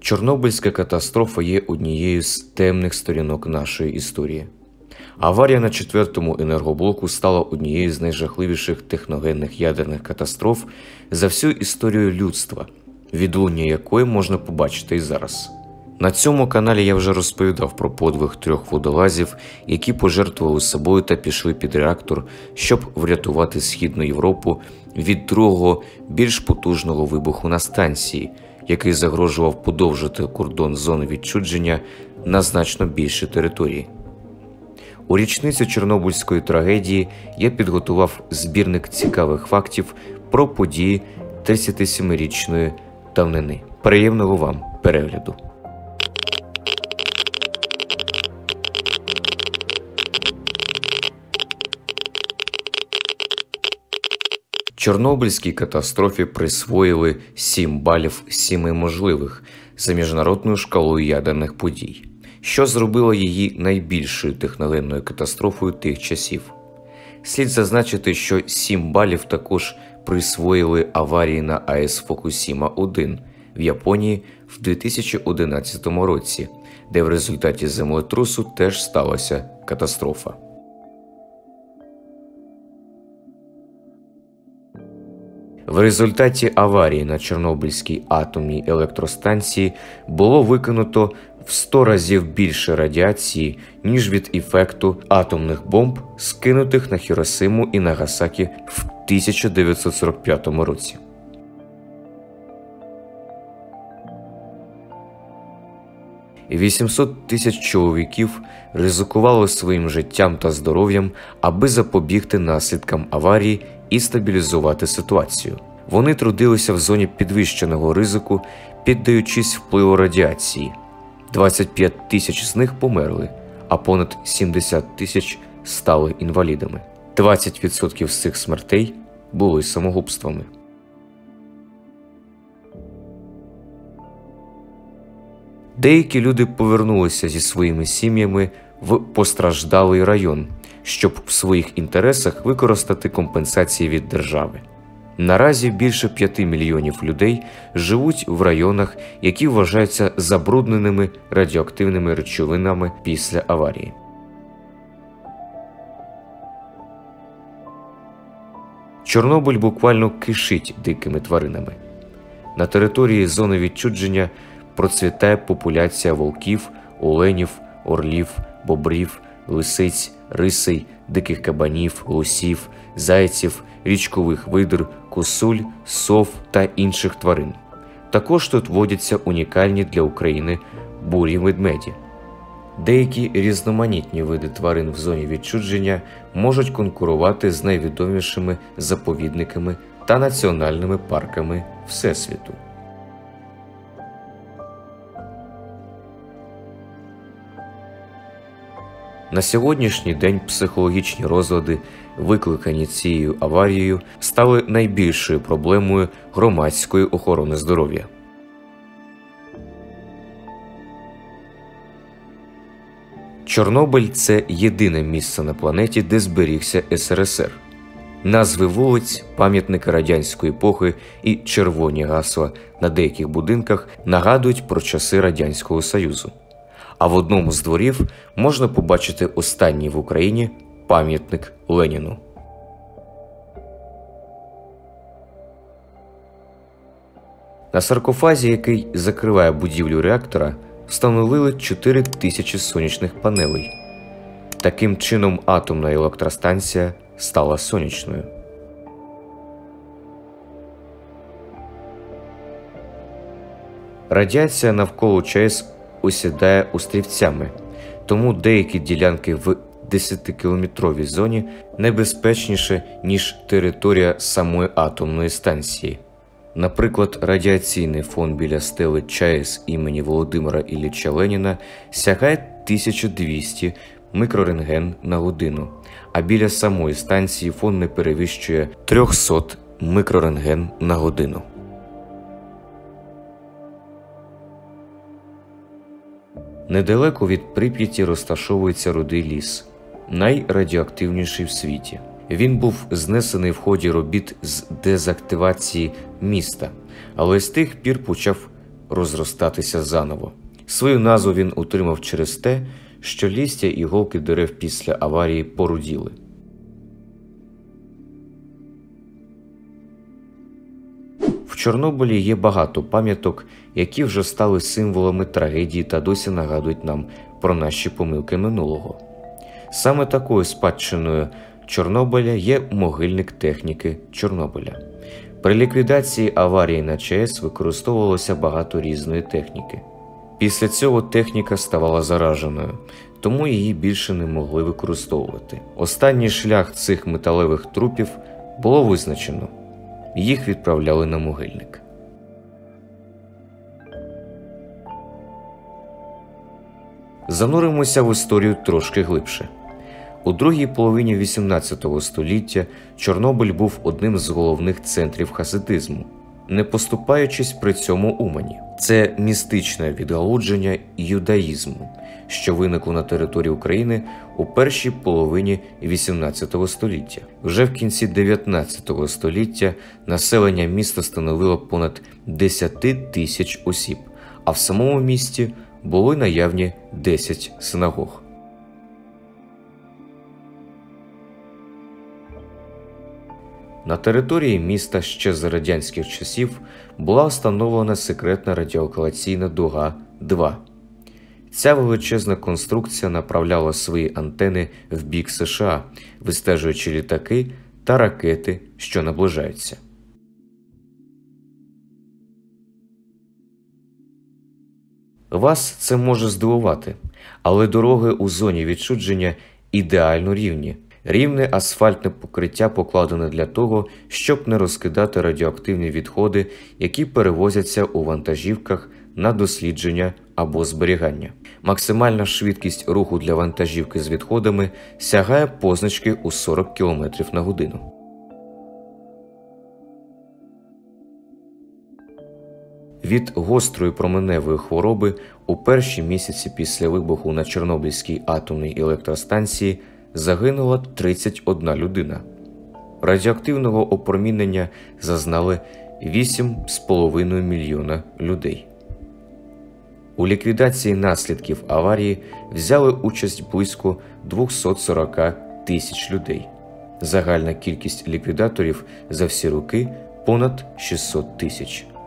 Чорнобильська катастрофа є однією з темних сторінок нашої історії. Аварія на 4-му енергоблоку стала однією з найжахливіших техногенних ядерних катастроф за всю історію людства, відлуння якої можна побачити і зараз. На цьому каналі я вже розповідав про подвиг 3 водолазів, які пожертвували собою та пішли під реактор, щоб врятувати Східну Європу від другого, більш потужного вибуху на станції, який загрожував подовжити кордон зони відчуження на значно більші території. У річницю Чорнобильської трагедії я підготував збірник цікавих фактів про події 37-річної давнини. Приємного вам перегляду! Чорнобильській катастрофі присвоїли 7 балів з 7 можливих за міжнародною шкалою ядерних подій, що зробило її найбільшою техногенною катастрофою тих часів. Слід зазначити, що 7 балів також присвоїли аварії на АЕС Фукусіма-1 в Японії в 2011 році, де в результаті землетрусу теж сталася катастрофа. В результаті аварії на Чорнобильській атомній електростанції було викинуто в 100 разів більше радіації, ніж від ефекту атомних бомб, скинутих на Хіросиму і Нагасакі в 1945 році. І 800 тисяч чоловіків ризикували своїм життям та здоров'ям, аби запобігти наслідкам аварії і стабілізувати ситуацію. Вони трудилися в зоні підвищеного ризику, піддаючись впливу радіації. 25 тисяч з них померли, а понад 70 тисяч стали інвалідами. 20% з цих смертей були самогубствами. Деякі люди повернулися зі своїми сім'ями в постраждалий район, щоб в своїх інтересах використати компенсації від держави. Наразі більше 5 мільйонів людей живуть в районах, які вважаються забрудненими радіоактивними речовинами після аварії. Чорнобиль буквально кишить дикими тваринами. На території зони відчуження процвітає популяція вовків, оленів, орлів, бобрів, лисиць, рисей, диких кабанів, лосів, зайців, річкових видр, косуль, сов та інших тварин. Також тут водяться унікальні для України бурі ведмеді. Деякі різноманітні види тварин в зоні відчуження можуть конкурувати з найвідомішими заповідниками та національними парками Всесвіту. На сьогоднішній день психологічні розлади, викликані цією аварією, стали найбільшою проблемою громадської охорони здоров'я. Чорнобиль – це єдине місце на планеті, де зберігся СРСР. Назви вулиць, пам'ятники радянської епохи і червоні гасла на деяких будинках нагадують про часи Радянського Союзу. А в одному з дворів можна побачити останній в Україні пам'ятник Леніну. На саркофазі, який закриває будівлю реактора, встановили 4000 сонячних панелей. Таким чином атомна електростанція стала сонячною. Радіація навколо ЧАЕС осідає острівцями, тому деякі ділянки в 10-кілометровій зоні небезпечніше, ніж територія самої атомної станції. Наприклад, радіаційний фон біля стели ЧАЕС імені Володимира Ілліча Леніна сягає 1200 мікрорентген на годину, а біля самої станції фон не перевищує 300 мікрорентген на годину. Недалеко від Прип'яті розташовується Рудий ліс, найрадіоактивніший в світі. Він був знесений в ході робіт з дезактивації міста, але з тих пір почав розростатися заново. Свою назву він отримав через те, що листя і голки дерев після аварії поруділи. В Чорнобилі є багато пам'яток, які вже стали символами трагедії та досі нагадують нам про наші помилки минулого. Саме такою спадщиною Чорнобиля є могильник техніки Чорнобиля. При ліквідації аварії на ЧАЕС використовувалося багато різної техніки. Після цього техніка ставала зараженою, тому її більше не могли використовувати. Останній шлях цих металевих трупів було визначено. Їх відправляли на могильник. Зануримося в історію трошки глибше. У другій половині XVIII століття Чорнобиль був одним з головних центрів хасидизму, не поступаючись при цьому Умані. Це містичне відгалудження юдаїзму, що виникло на території України у першій половині XVIII століття. Вже в кінці XIX століття населення міста становило понад 10 тисяч осіб, а в самому місті були наявні 10 синагог. На території міста ще за радянських часів була встановлена секретна радіолокаційна дуга-2. Ця величезна конструкція направляла свої антени в бік США, вистежуючи літаки та ракети, що наближаються. Вас це може здивувати, але дороги у зоні відчуження ідеально рівні. Рівне асфальтне покриття покладене для того, щоб не розкидати радіоактивні відходи, які перевозяться у вантажівках на дослідження або зберігання. Максимальна швидкість руху для вантажівки з відходами сягає позначки у 40 км на годину. Від гострої променевої хвороби у перші місяці після вибуху на Чорнобильській атомній електростанції загинула 31 людина. Радіоактивного опромінення зазнали 8,5 мільйона людей. У ліквідації наслідків аварії взяли участь близько 240 тисяч людей. Загальна кількість ліквідаторів за всі роки – понад 600 тисяч.